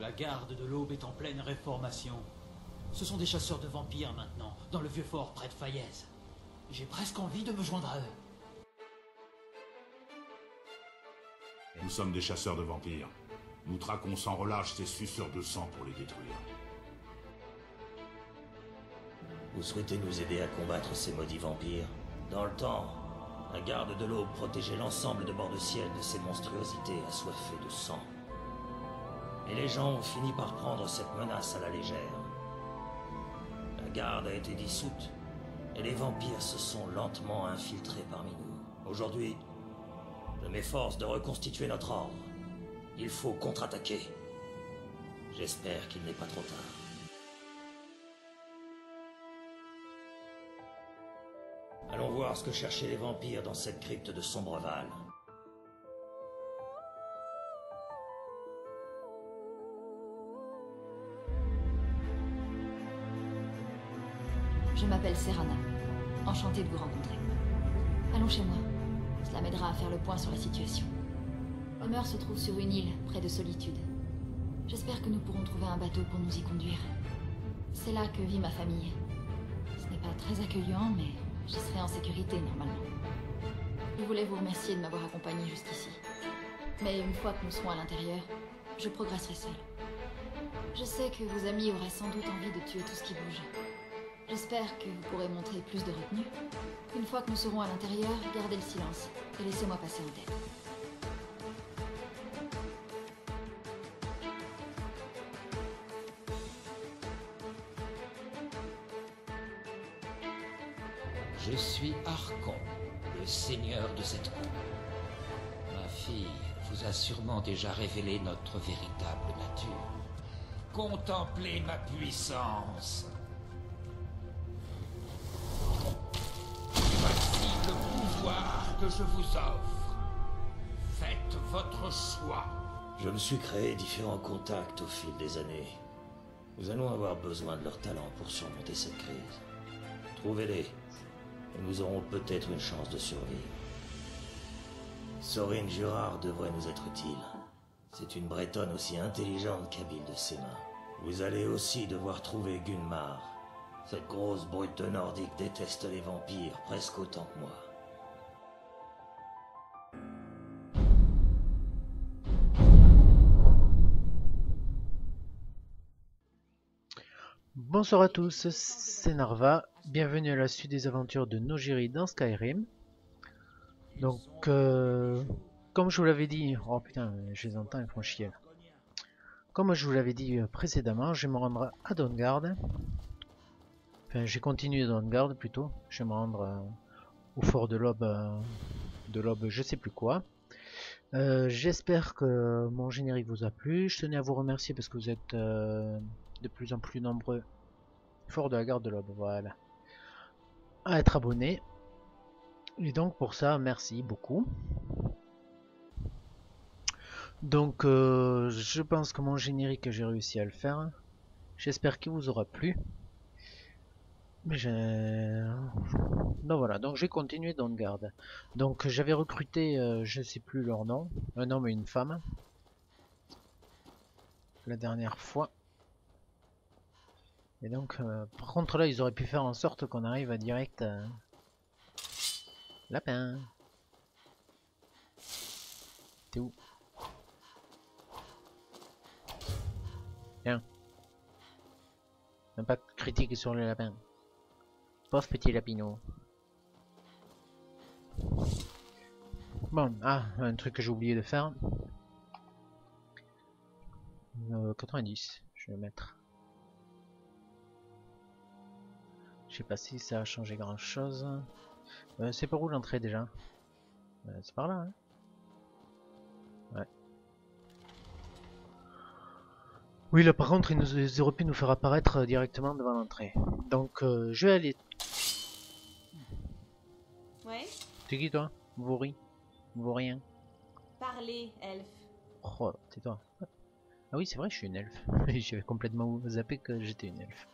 La garde de l'Aube est en pleine réformation. Ce sont des chasseurs de vampires maintenant, dans le vieux fort près de Fayez. J'ai presque envie de me joindre à eux. Nous sommes des chasseurs de vampires. Nous traquons sans relâche ces suceurs de sang pour les détruire. Vous souhaitez nous aider à combattre ces maudits vampires? Dans le temps, la garde de l'Aube protégeait l'ensemble de Bord-de-Ciel de ces monstruosités assoiffées de sang. Et les gens ont fini par prendre cette menace à la légère. La garde a été dissoute, et les vampires se sont lentement infiltrés parmi nous. Aujourd'hui, je m'efforce de reconstituer notre ordre. Il faut contre-attaquer. J'espère qu'il n'est pas trop tard. Allons voir ce que cherchaient les vampires dans cette crypte de Sombreval. Je m'appelle Serana. Enchantée de vous rencontrer. Allons chez moi. Cela m'aidera à faire le point sur la situation. Homer se trouve sur une île, près de Solitude. J'espère que nous pourrons trouver un bateau pour nous y conduire. C'est là que vit ma famille. Ce n'est pas très accueillant, mais j'y serai en sécurité normalement. Je voulais vous remercier de m'avoir accompagné jusqu'ici. Mais une fois que nous serons à l'intérieur, je progresserai seule. Je sais que vos amis auraient sans doute envie de tuer tout ce qui bouge. J'espère que vous pourrez montrer plus de retenue. Une fois que nous serons à l'intérieur, gardez le silence et laissez-moi passer en tête. Je suis Archon, le seigneur de cette cour. Ma fille vous a sûrement déjà révélé notre véritable nature. Contemplez ma puissance. Voici le pouvoir que je vous offre. Faites votre choix. Je me suis créé différents contacts au fil des années. Nous allons avoir besoin de leur talent pour surmonter cette crise. Trouvez-les, et nous aurons peut-être une chance de survivre. Sorine Jurard devrait nous être utile. C'est une bretonne aussi intelligente qu'habile de ses mains. Vous allez aussi devoir trouver Gunmar. Cette grosse brute nordique déteste les vampires presque autant que moi. Bonsoir à tous, c'est Narva. Bienvenue à la suite des aventures de Nojiri dans Skyrim. Donc, comme je vous l'avais dit... Oh putain, je les entends, ils font chier. Comme je vous l'avais dit précédemment, je vais me rendre à Dawnguard. Enfin, j'ai continué Dawnguard plutôt. Je vais me rendre au fort de l'Aube, je sais plus quoi. J'espère que mon générique vous a plu. Je tenais à vous remercier parce que vous êtes de plus en plus nombreux. Fort de la garde de l'Aube, voilà. À être abonné. Et donc pour ça, merci beaucoup. Donc je pense que mon générique, j'ai réussi à le faire. J'espère qu'il vous aura plu. Mais donc voilà, donc j'ai continué Dawnguard. Donc j'avais recruté, je sais plus leur nom, un homme et une femme. La dernière fois. Et donc, par contre là, ils auraient pu faire en sorte qu'on arrive à direct... Lapin. T'es où? Viens. Impact critique sur le lapin. Pauvre petit lapinot. Bon, un truc que j'ai oublié de faire. 90, je vais le mettre. Je sais pas si ça a changé grand chose. C'est par où l'entrée déjà? C'est par là, hein? Ouais. Oui, là par contre, ils auraient pu nous faire apparaître directement devant l'entrée. Donc, je vais aller. Ouais. C'est qui toi? Vauri? Vaurien? Parlez, elfe. Oh, c'est toi. Ah oui, c'est vrai, je suis une elfe. J'avais complètement zappé que j'étais une elfe.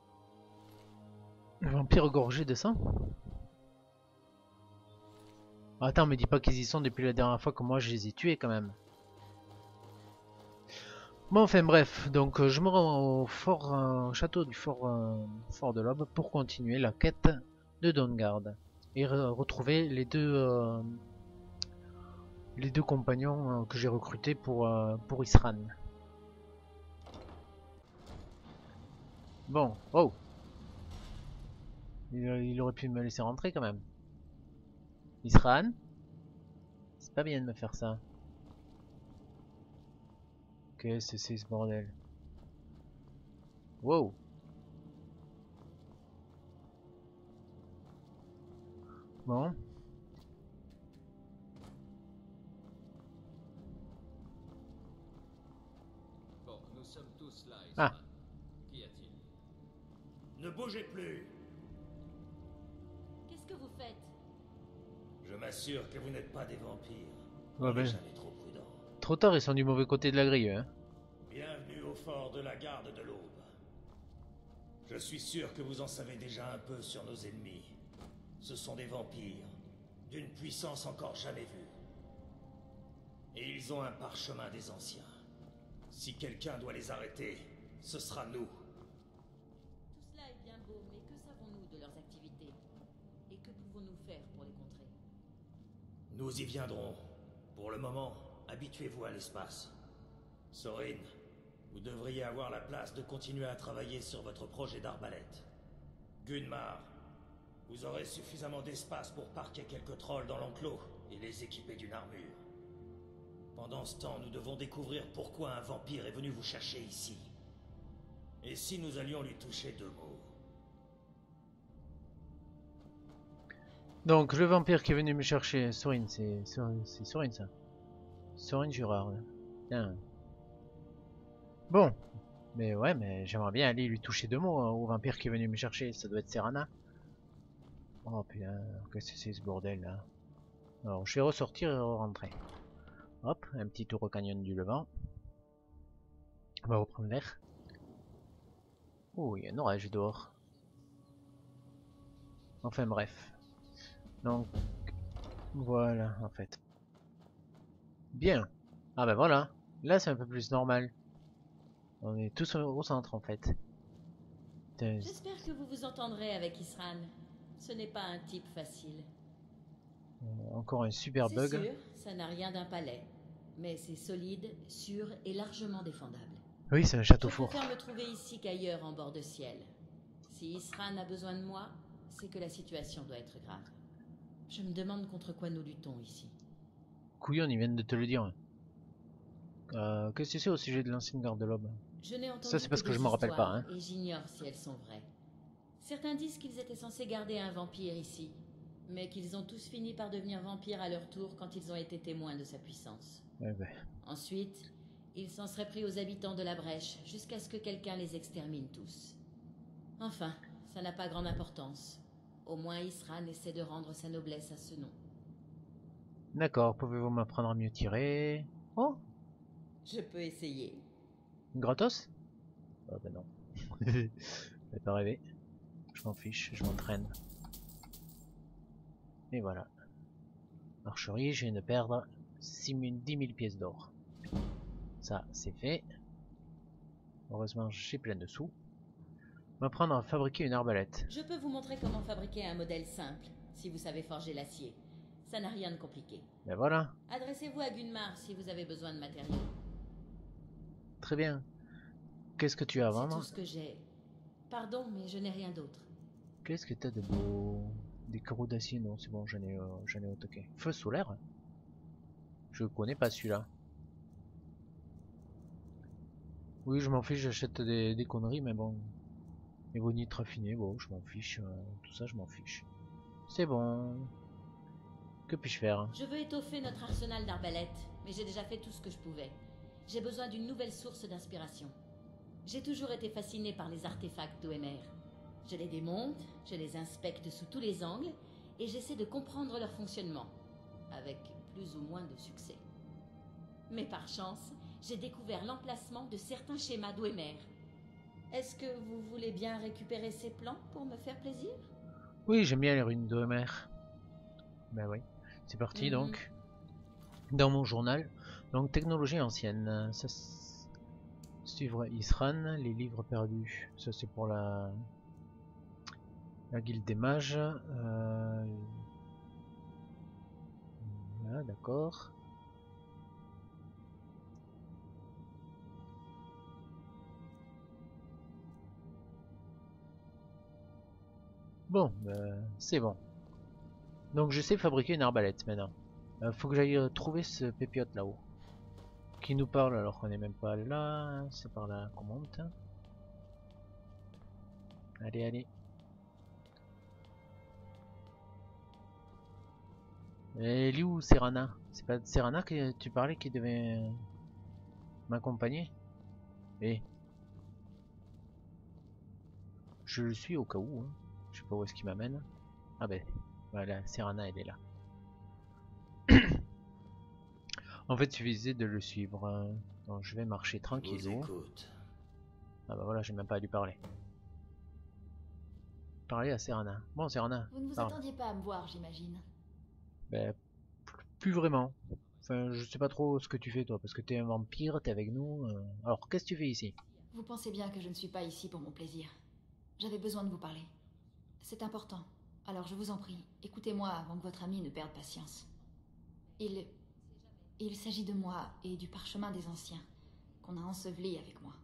Vampire gorgé de sang? Attends, me dis pas qu'ils y sont depuis la dernière fois que moi je les ai tués quand même. Bon, enfin bref, donc je me rends au fort, au château du fort de l'Aube pour continuer la quête de Dawnguard et retrouver les deux compagnons que j'ai recrutés pour Isran. Bon, oh, il aurait pu me laisser rentrer quand même. Isran, c'est pas bien de me faire ça. Qu'est-ce que c'est ce bordel? Wow. Bon. Bon, nous sommes tous là, Ah. Isran. Qu'y a-t-il? Ne bougez plus. Qu'est-ce que vous faites? Je m'assure que vous n'êtes pas des vampires. Ouais, On n'est ben. jamais trop prudent. Trop tard, ils sont du mauvais côté de la grille, hein. Bienvenue au fort de la garde de l'Aube. Je suis sûr que vous en savez déjà un peu sur nos ennemis. Ce sont des vampires, d'une puissance encore jamais vue. Et ils ont un parchemin des anciens. Si quelqu'un doit les arrêter, ce sera nous. Tout cela est bien beau, mais que savons-nous de leurs activités? Et que pouvons-nous faire pour les contrer? Nous y viendrons. Pour le moment, habituez-vous à l'espace. Sorin, vous devriez avoir la place de continuer à travailler sur votre projet d'arbalète. Gunmar, vous aurez suffisamment d'espace pour parquer quelques trolls dans l'enclos et les équiper d'une armure. Pendant ce temps, nous devons découvrir pourquoi un vampire est venu vous chercher ici. Et si nous allions lui toucher 2 mots? Donc, le vampire qui est venu me chercher, Sorin, c'est Sorin ça. Sorin Jurard. Tiens. Bon. Mais ouais, mais j'aimerais bien aller lui toucher 2 mots au vampire qui est venu me chercher. Ça doit être Serana. Oh putain, qu'est-ce que c'est ce bordel là? Alors, je vais ressortir et rentrer. Hop, un petit tour au canyon du Levant. On va reprendre l'air. Oh, il y a un orage dehors. Enfin bref. Donc, voilà, en fait. Bien. Ah ben voilà. Là, c'est un peu plus normal. On est tous au centre, en fait. J'espère que vous vous entendrez avec Isran. Ce n'est pas un type facile. Encore un super C'est bug. sûr, ça n'a rien d'un palais. Mais c'est solide, sûr et largement défendable. Oui, c'est un château Je fort. préfère me trouver ici qu'ailleurs en bord de ciel. Si Isran a besoin de moi, c'est que la situation doit être grave. Je me demande contre quoi nous luttons ici. Couillon, ils viennent de te le dire. Qu'est-ce que c'est au sujet de l'ancienne garde de l'Aube? Je n'ai entendu Ça, c'est parce que des je me rappelle pas, histoires, et j'ignore si elles sont vraies. Certains disent qu'ils étaient censés garder un vampire ici, mais qu'ils ont tous fini par devenir vampires à leur tour quand ils ont été témoins de sa puissance. Eh ben, Ensuite, ils s'en seraient pris aux habitants de la Brèche, jusqu'à ce que quelqu'un les extermine tous. Enfin, ça n'a pas grande importance. Au moins Isran essaie de rendre sa noblesse à ce nom. d'accord, pouvez-vous m'apprendre à mieux tirer? Oh, Je peux essayer. gratos? Ah ben non. Fais pas rêver. Je m'en fiche, je m'entraîne. Et voilà. Archerie, je viens de perdre 10 000 pièces d'or. Ça, c'est fait. Heureusement, j'ai plein de sous. M'apprendre à fabriquer une arbalète. Je peux vous montrer comment fabriquer un modèle simple, si vous savez forger l'acier. Ça n'a rien de compliqué. Ben voilà, Adressez-vous à Gunmar si vous avez besoin de matériaux. très bien. Qu'est-ce que tu as à C'est vendre? tout ce que j'ai. Pardon, mais je n'ai rien d'autre. Qu'est-ce que t'as de beau? Des carreaux d'acier? Non, c'est bon, j'en ai au toquet. Feu solaire? Je connais pas celui-là. Oui, je m'en fiche, j'achète des conneries, mais bon. Égonite raffiné, bon, je m'en fiche. Tout ça, je m'en fiche. C'est bon. Que puis-je faire? Je veux étoffer notre arsenal d'arbalètes, mais j'ai déjà fait tout ce que je pouvais. J'ai besoin d'une nouvelle source d'inspiration. J'ai toujours été fasciné par les artefacts d'OMR. Je les démonte, je les inspecte sous tous les angles, et j'essaie de comprendre leur fonctionnement, avec plus ou moins de succès. Mais par chance, j'ai découvert l'emplacement de certains schémas d'OMR. Est-ce que vous voulez bien récupérer ces plans pour me faire plaisir? Oui, j'aime bien les ruines de mer. Ben oui. C'est parti donc. Dans mon journal. Donc technologie ancienne. Ça, suivre Isran, les livres perdus. Ça c'est pour la guilde des mages. Voilà, d'accord. Bon, c'est bon. Donc je sais fabriquer une arbalète maintenant. Faut que j'aille trouver ce pépiote là-haut. Qui nous parle alors qu'on n'est même pas là. C'est par là qu'on monte. Allez, allez. Et elle est où Serana? C'est pas Serana que tu parlais qui devait m'accompagner? Eh. Je le suis au cas où. Hein. Je sais pas où est-ce qu'il m'amène. Ah ben, voilà, Serana elle est là. En fait, il suffisait de le suivre. Donc je vais marcher tranquillement. Ah bah voilà, j'ai même pas à lui parler. Parler à Serana. Bon, Serana. Vous ne vous attendiez pas à me voir, j'imagine. Ben, plus vraiment. Enfin, je sais pas trop ce que tu fais toi, parce que t'es un vampire, t'es avec nous. Alors, qu'est-ce que tu fais ici? Vous pensez bien que je ne suis pas ici pour mon plaisir. J'avais besoin de vous parler. C'est important. Alors je vous en prie, écoutez-moi avant que votre ami ne perde patience. Il s'agit de moi et du parchemin des anciens, qu'on a enseveli avec moi.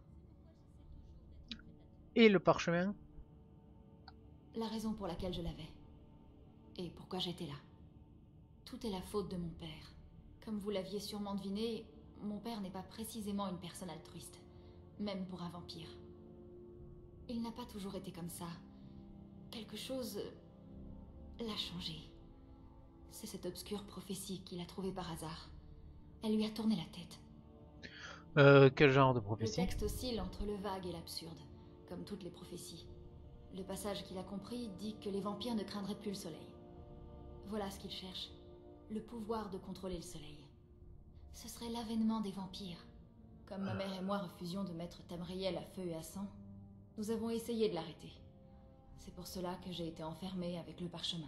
Et le parchemin? La raison pour laquelle je l'avais. Et pourquoi j'étais là. Tout est la faute de mon père. Comme vous l'aviez sûrement deviné, mon père n'est pas précisément une personne altruiste, même pour un vampire. Il n'a pas toujours été comme ça. Quelque chose l'a changé. C'est cette obscure prophétie qu'il a trouvée par hasard. Elle lui a tourné la tête. Quel genre de prophétie? Le texte oscille entre le vague et l'absurde, comme toutes les prophéties. Le passage qu'il a compris dit que les vampires ne craindraient plus le soleil. Voilà ce qu'il cherche. Le pouvoir de contrôler le soleil. Ce serait l'avènement des vampires. Comme ma mère et moi refusions de mettre Tamriel à feu et à sang, nous avons essayé de l'arrêter. C'est pour cela que j'ai été enfermée avec le parchemin.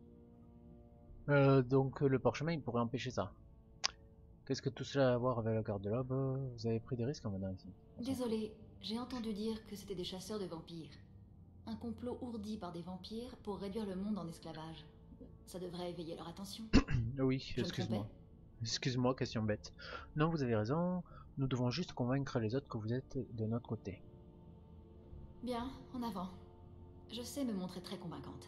Donc le parchemin il pourrait empêcher ça. Qu'est-ce que tout cela a à voir avec la garde-robe? Vous avez pris des risques en venant ici. Désolée, j'ai entendu dire que c'était des chasseurs de vampires. Un complot ourdi par des vampires pour réduire le monde en esclavage. Ça devrait éveiller leur attention. Oui, excuse-moi. Excuse-moi, question bête. Non, vous avez raison. Nous devons juste convaincre les autres que vous êtes de notre côté. Bien, en avant. Je sais me montrer très convaincante.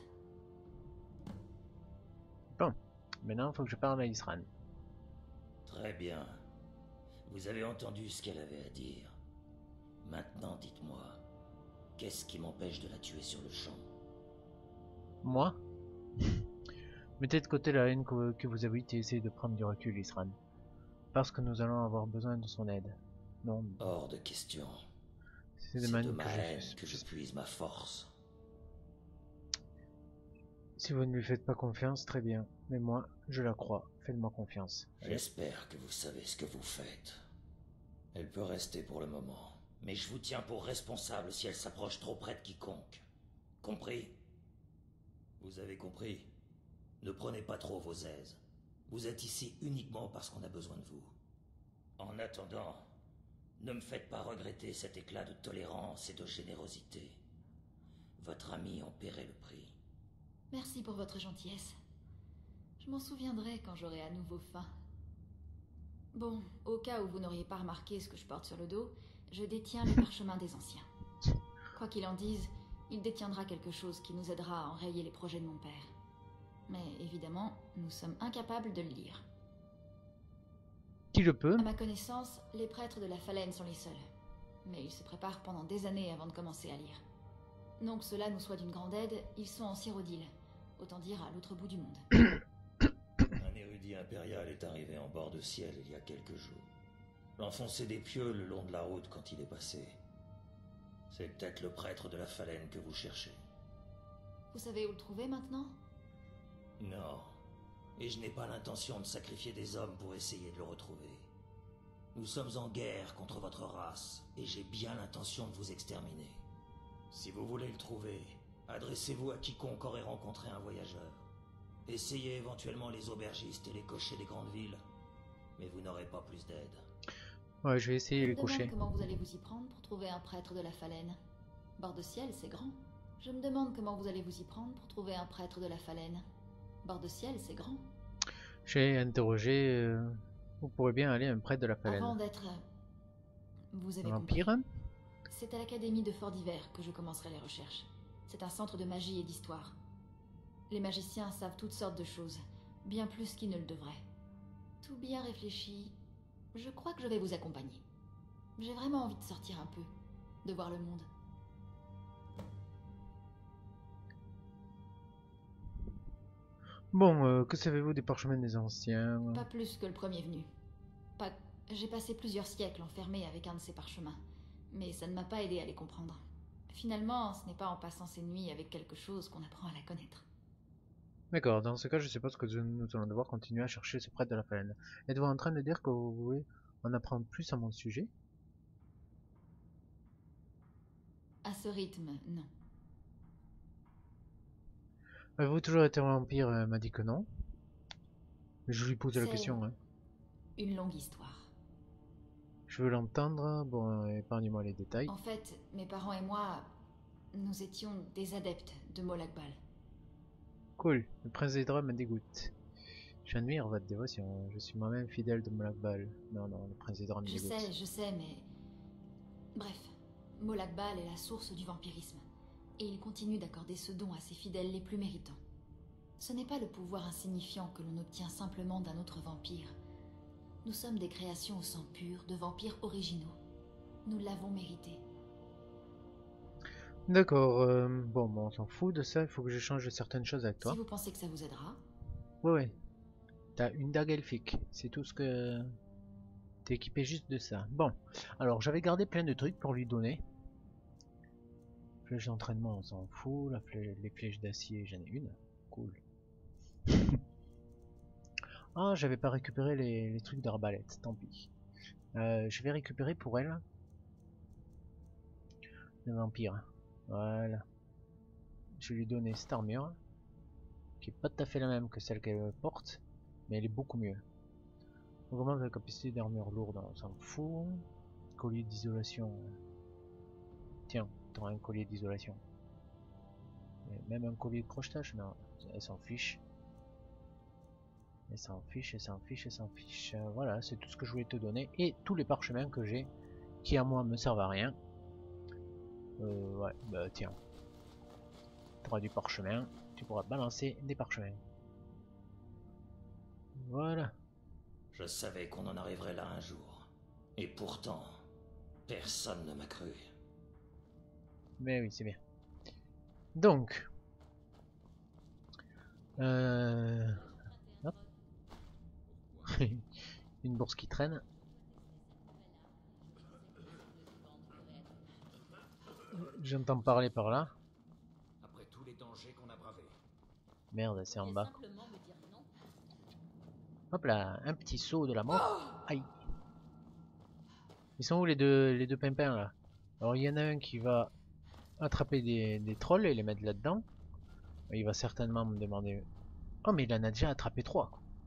Bon, maintenant il faut que je parle à Isran. Très bien. Vous avez entendu ce qu'elle avait à dire. Maintenant, dites-moi, qu'est-ce qui m'empêche de la tuer sur le champ? Moi? Mettez de côté la haine que vous habitez et essayez de prendre du recul, Isran. Parce que nous allons avoir besoin de son aide. Non. Hors de question. C'est de ma haine que je puise ma force. Si vous ne lui faites pas confiance, très bien. Mais moi, je la crois. Faites-moi confiance. J'espère que vous savez ce que vous faites. Elle peut rester pour le moment. Mais je vous tiens pour responsable si elle s'approche trop près de quiconque. Compris? Vous avez compris? Ne prenez pas trop vos aises. Vous êtes ici uniquement parce qu'on a besoin de vous. En attendant, ne me faites pas regretter cet éclat de tolérance et de générosité. Votre ami en paierait le prix. Merci pour votre gentillesse. Je m'en souviendrai quand j'aurai à nouveau faim. Bon, au cas où vous n'auriez pas remarqué ce que je porte sur le dos, je détiens le parchemin des anciens. Quoi qu'il en dise, il détiendra quelque chose qui nous aidera à enrayer les projets de mon père. Mais évidemment, nous sommes incapables de le lire. Qui le peut? À ma connaissance, les prêtres de la Phalène sont les seuls. Mais ils se préparent pendant des années avant de commencer à lire. Non que cela nous soit d'une grande aide, ils sont en Cyrodiil, autant dire à l'autre bout du monde. Un érudit impérial est arrivé en bord de ciel il y a quelques jours. L'enfoncer des pieux le long de la route quand il est passé. C'est peut-être le prêtre de la Phalène que vous cherchez. Vous savez où le trouver maintenant? Non. Et je n'ai pas l'intention de sacrifier des hommes pour essayer de le retrouver. Nous sommes en guerre contre votre race, et j'ai bien l'intention de vous exterminer. Si vous voulez le trouver, adressez-vous à quiconque aurait rencontré un voyageur. Essayez éventuellement les aubergistes et les cochers des grandes villes. Mais vous n'aurez pas plus d'aide. Ouais, je vais essayer Je les me demande cocher. comment vous allez vous y prendre pour trouver un prêtre de la Phalène. Bord de ciel, c'est grand. Je me demande comment vous allez vous y prendre pour trouver un prêtre de la Phalène. Bord de ciel, c'est grand. J'ai interrogé. Vous pourrez bien aller à un prêtre de la Avant Phalène. d'être... Vous avez Un compris. vampire? C'est à l'académie de Fort d'Hiver que je commencerai les recherches. C'est un centre de magie et d'histoire. Les magiciens savent toutes sortes de choses, bien plus qu'ils ne le devraient. Tout bien réfléchi, je crois que je vais vous accompagner. J'ai vraiment envie de sortir un peu, de voir le monde. Bon, que savez-vous des parchemins des anciens? Pas plus que le premier venu. Pas... J'ai passé plusieurs siècles enfermé avec un de ces parchemins, mais ça ne m'a pas aidé à les comprendre. Finalement, ce n'est pas en passant ces nuits avec quelque chose qu'on apprend à la connaître. D'accord, dans ce cas, je suppose que nous allons devoir continuer à chercher ce prêtre de la Phalène. Êtes-vous en train de dire que vous voulez en apprendre plus à mon sujet? À ce rythme, non. Avez-vous toujours été vampire? Elle m'a dit que non. Je lui pose la C'est question, hein. une longue histoire. Je veux l'entendre. Bon, épargnez-moi les détails. En fait, mes parents et moi, nous étions des adeptes de Molag Bal. Cool, le prince des draps me dégoûte. J'admire votre dévotion. Je suis moi-même fidèle de Molag Bal. Non, non, le prince des draps me Je dégoûte. sais, mais... Bref, Molag Bal est la source du vampirisme, et il continue d'accorder ce don à ses fidèles les plus méritants. Ce n'est pas le pouvoir insignifiant que l'on obtient simplement d'un autre vampire. Nous sommes des créations au sang pur de vampires originaux. Nous l'avons mérité. D'accord, bon, on s'en fout de ça, il faut que j'échange certaines choses avec toi. Si vous pensez que ça vous aidera, Ouais. T'as une dague elfique, c'est tout ce que... T'es équipé juste de ça. Bon, alors j'avais gardé plein de trucs pour lui donner. Flèche d'entraînement, on s'en fout. Les flèches d'acier, j'en ai une. Cool. Ah, j'avais pas récupéré les trucs d'arbalète, tant pis. Je vais récupérer pour elle le vampire. Voilà. Je vais lui donner cette armure, qui est pas tout à fait la même que celle qu'elle porte, mais elle est beaucoup mieux. On augmente la capacité d'armure lourde, on s'en fout. Collier d'isolation. Tiens, t'auras un collier d'isolation. Même un collier de crochetage, non, elle s'en fiche. Elle s'en fiche, elle s'en fiche, elle s'en fiche. Voilà, c'est tout ce que je voulais te donner. Et tous les parchemins que j'ai, qui à moi me servent à rien. Ouais, bah tiens. Tu auras du parchemin, tu pourras balancer des parchemins. Voilà. Je savais qu'on en arriverait là un jour. Et pourtant, personne ne m'a cru. Mais oui, c'est bien. Donc. Hop. Une bourse qui traîne. J'entends parler par là. Après tous les dangers qu'on a bravés. Merde, c'est en bas. Simplement me dire non. Hop là, un petit saut de la mort. Aïe. Ils sont où les deux pimpins là? Alors il y en a un qui va attraper des trolls et les mettre là-dedans. Il va certainement me demander... Oh mais il en a déjà attrapé 3.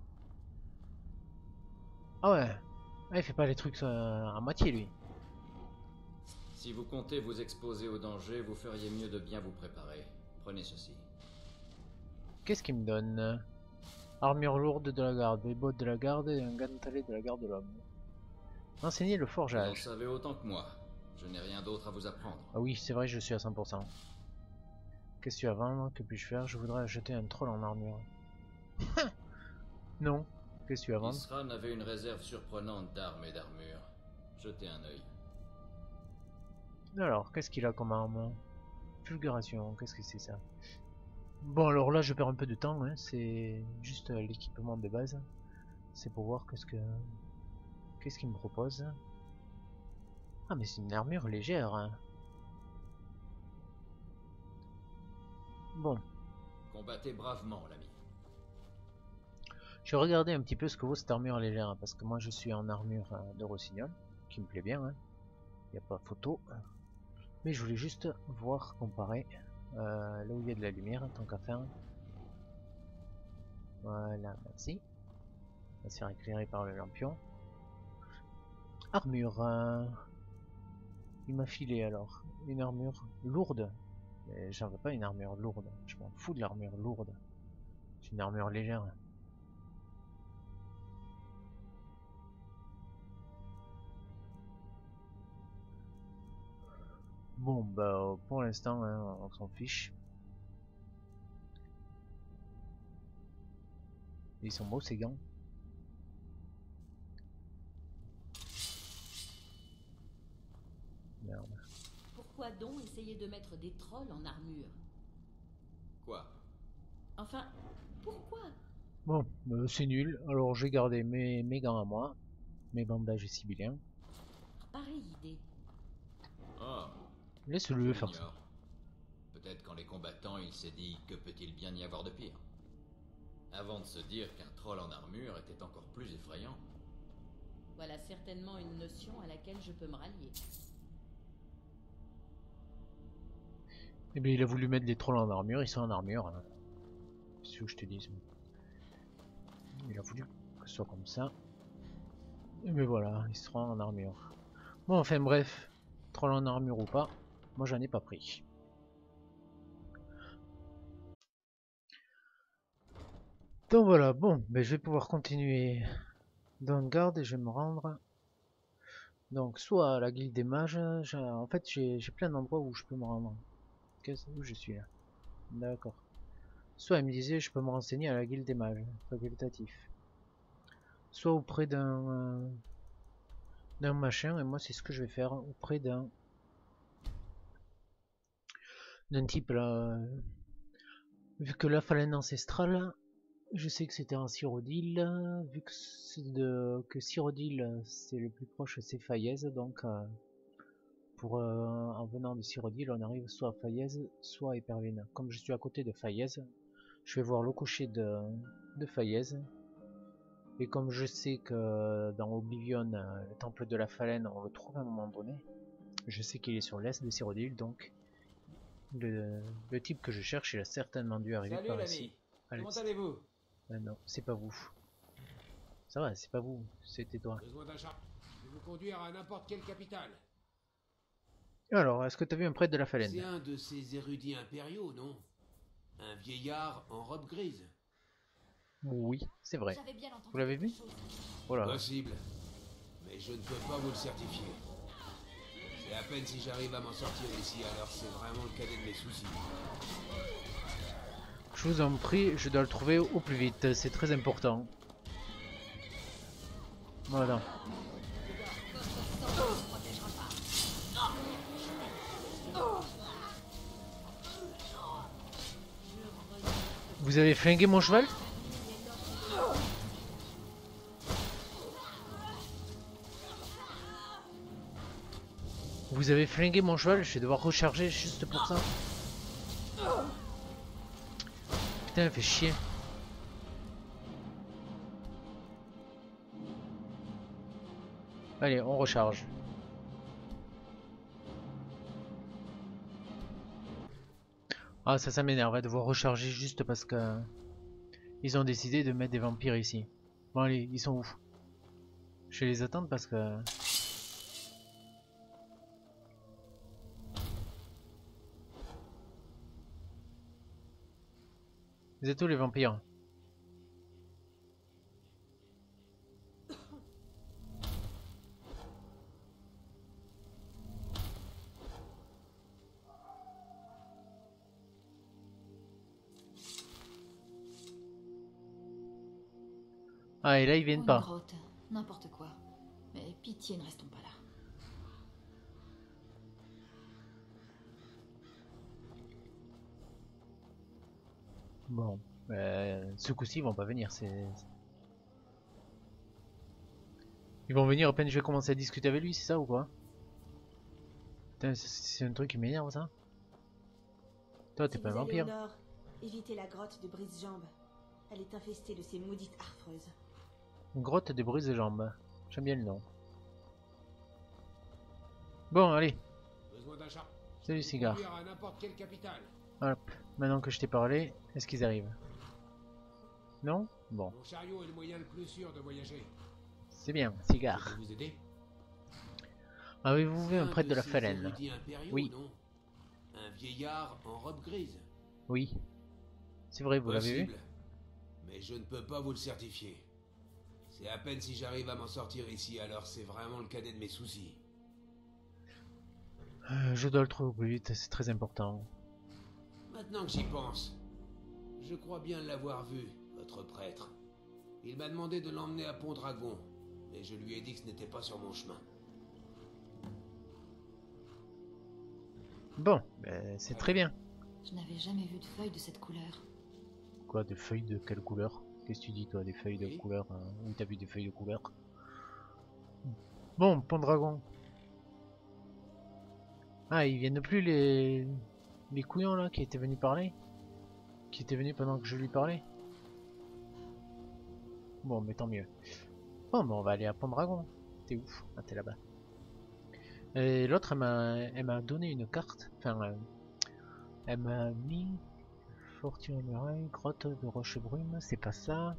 Ah ouais. Ah, il fait pas les trucs à moitié lui. Si vous comptez vous exposer au danger, vous feriez mieux de bien vous préparer. Prenez ceci. Qu'est-ce qu'il me donne? Armure lourde de la garde, des bottes de la garde et un gantelet de la garde de l'homme. Enseigner le Vous en forgeage. savez autant que moi. Je n'ai rien d'autre à vous apprendre. Ah oui, c'est vrai, je suis à 100%. Qu'est-ce que tu as à vendre? Que puis-je faire? Je voudrais acheter un troll en armure. Non. Qu'est-ce que tu as à vendre? Isran avait une réserve surprenante d'armes et d'armures. Jetez un œil. Alors, qu'est-ce qu'il a comme arme? Fulguration, qu'est-ce que c'est ça? Bon, alors là, je perds un peu de temps, hein. C'est juste l'équipement de base. C'est pour voir qu'est-ce qu'il me propose. Ah, mais c'est une armure légère, hein. Bon. Combattez bravement, l'ami. Je vais regarder un petit peu ce que vaut cette armure légère, hein, parce que moi je suis en armure de rossignol, qui me plaît bien, hein. Il n'y a pas photo. Mais je voulais juste voir, comparer, là où il y a de la lumière, tant qu'à faire. Voilà, merci. On va se faire éclairer par le lampion. Armure. Il m'a filé alors. Une armure lourde. Mais j'en veux pas une armure lourde. Je m'en fous de l'armure lourde. C'est une armure légère. Bon bah pour l'instant hein, on s'en fiche. Ils sont beaux ces gants. Merde. Pourquoi donc essayer de mettre des trolls en armure? Quoi? Enfin, pourquoi? Bon, c'est nul. Alors j'ai gardé mes gants à moi. Mes bandages sibylliens. Pareille idée. Oh, Laisse-le je faire ça. l'ignore. Peut-être qu'en les combattant, il s'est dit que peut-il bien y avoir de pire. Avant de se dire qu'un troll en armure était encore plus effrayant. Voilà certainement une notion à laquelle je peux me rallier. Eh bien il a voulu mettre des trolls en armure, ils sont en armure. Hein. C'est ce que je te dis. Il a voulu que ce soit comme ça. Mais voilà, ils seront en armure. Bon enfin bref, troll en armure ou pas, moi j'en ai pas pris. Donc voilà, bon, ben, je vais pouvoir continuer dans le garde et je vais me rendre. Donc soit à la guilde des mages, en fait j'ai plein d'endroits où je peux me rendre. Où je suis là? D'accord. Soit il me disait je peux me renseigner à la guilde des mages, facultatif. Soit auprès d'un machin, et moi c'est ce que je vais faire, auprès d'un type là. Vu que la phalène ancestrale, je sais que c'était en Cyrodiil, vu que Cyrodiil c'est le plus proche, c'est Faiez, donc en venant de Cyrodiil on arrive soit à Faiez, soit à Épervine. Comme je suis à côté de Faiez, je vais voir le coucher de Faiez. Et comme je sais que dans Oblivion, le temple de la phalène, on le trouve à un moment donné, je sais qu'il est sur l'est de Cyrodiil, donc le type que je cherche, il a certainement dû arriver par ici. Comment allez-vous? Non, c'est pas vous. Ça va, c'est pas vous, c'était toi. Besoin d'un char. Je vais vous conduire à n'importe quelle capitale. Alors, est-ce que t'as vu un prêtre de la phalène? C'est un de ces érudits impériaux, non? Un vieillard en robe grise. Oui, c'est vrai. J'avais bien entendu Vous l'avez vu? quelque chose. Voilà. Possible. Mais je ne peux pas vous le certifier. C'est à peine si j'arrive à m'en sortir ici, alors c'est vraiment le cadet de mes soucis. Je vous en prie, je dois le trouver au plus vite, c'est très important. Voilà. Vous avez flingué mon cheval? Vous avez flingué mon cheval, je vais devoir recharger juste pour ça. Putain, elle fait chier. Allez, on recharge. Ah, ça m'énerve de devoir recharger juste parce que ils ont décidé de mettre des vampires ici. Bon allez, ils sont où? Je vais les attendre parce que... Vous êtes où les vampires? Ah et là ils viennent Une pas. grotte, n'importe quoi. Mais pitié, ne restons pas là. Bon, ce coup-ci ils vont pas venir. Ils vont venir à peine je vais commencer à discuter avec lui, c'est ça ou quoi? Putain, c'est un truc qui m'énerve ça. Toi t'es Si pas un vous allez vampire. au nord, évitez la grotte de Brise-Jambes. Elle est infestée de ces maudites harfreuses. Une grotte de brise-jambes. J'aime bien le nom. Bon allez, Besoin d'un char. salut cigare. Conduire à n'importe quelle capitale. Hop, maintenant que je t'ai parlé, est-ce qu'ils arrivent? Non? Bon. Mon chariot est le moyen le plus sûr de voyager. C'est bien, Je cigare. peux vous aider? Avez-vous vu un prêtre de la ces phalène? érudits impériaux, Oui. non? Un vieillard en robe grise. Oui. C'est vrai, vous l'avez vu? Possible. Mais je ne peux pas vous le certifier. C'est à peine si j'arrive à m'en sortir ici, alors c'est vraiment le cadet de mes soucis. Je dois le trouver au plus vite, c'est très important. Maintenant que j'y pense, je crois bien l'avoir vu, votre prêtre. Il m'a demandé de l'emmener à Pont-Dragon, mais je lui ai dit que ce n'était pas sur mon chemin. Bon, ben, c'est très bien. Je n'avais jamais vu de feuilles de cette couleur. Quoi, des feuilles de quelle couleur? Qu'est-ce que tu dis toi, des feuilles de Oui. couleur? Où t'as vu des feuilles de couleur? Bon, Pendragon. Ah, ils viennent plus les couillons là qui étaient venus parler? Qui étaient venus pendant que je lui parlais? Bon, mais tant mieux. Bon, ben on va aller à Pendragon. T'es ouf, ah, t'es là-bas. Et l'autre, elle m'a donné une carte. Enfin, elle m'a mis Fortune Muraille, grotte de Rochebrume, c'est pas ça.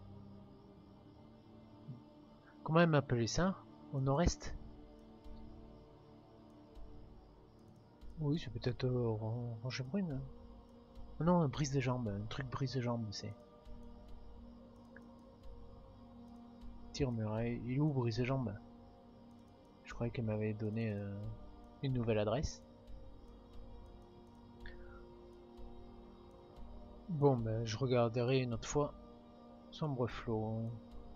Comment elle m'a appelé ça? Au nord-est? Oui, c'est peut-être Rochebrume. Ah non, brise de jambes, un truc brise de jambes, c'est. Tire Muraille, il est où brise de jambes? Je croyais qu'elle m'avait donné une nouvelle adresse. Bon, ben je regarderai une autre fois. Sombre flot.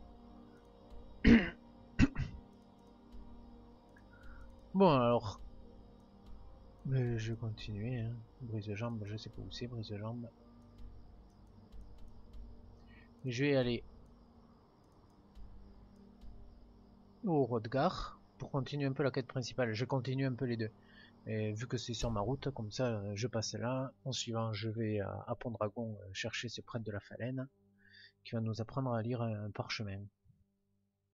Bon alors. Mais je vais continuer. Hein. Brise de jambe, je sais pas où c'est, brise de jambe. Je vais aller au Rodgar pour continuer un peu la quête principale. Je continue un peu les deux. Et vu que c'est sur ma route, comme ça je passe là. En suivant, je vais à Pont-Dragon chercher ce prêtre de la Phalène qui va nous apprendre à lire un parchemin.